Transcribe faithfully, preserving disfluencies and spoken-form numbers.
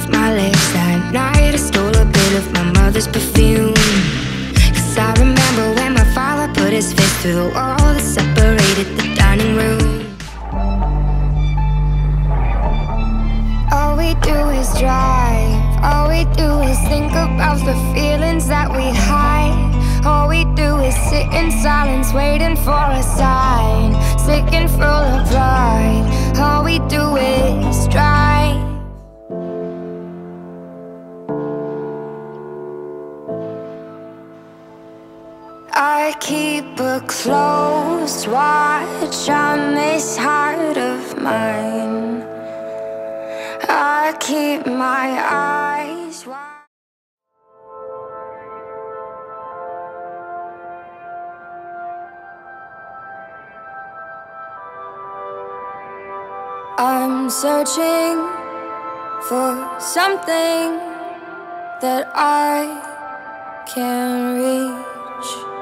off my lips that night. I stole a bit of my mother's perfume, 'cause I remember when my father put his fist through the wall that separated the dining room. All we do is drive, all we do is think about the feelings that we hide. All we do is sit in silence, waiting for a sign, sick and full of pride. All we do is drive. I keep a close watch on this heart of mine. I keep my eyes wide. I'm searching for something that I can't reach.